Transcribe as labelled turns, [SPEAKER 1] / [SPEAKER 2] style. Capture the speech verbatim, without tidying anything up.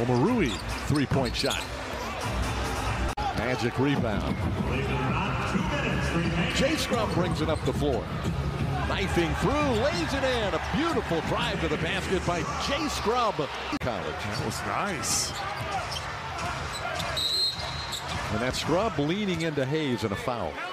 [SPEAKER 1] Omarui, three-point shot. Magic rebound. Jay Scrubb brings it up the floor. Knifing through, lays it in. A beautiful drive to the basket by Jay Scrubb. College.
[SPEAKER 2] That was nice.
[SPEAKER 1] And that Scrubb leaning into Hayes and a foul.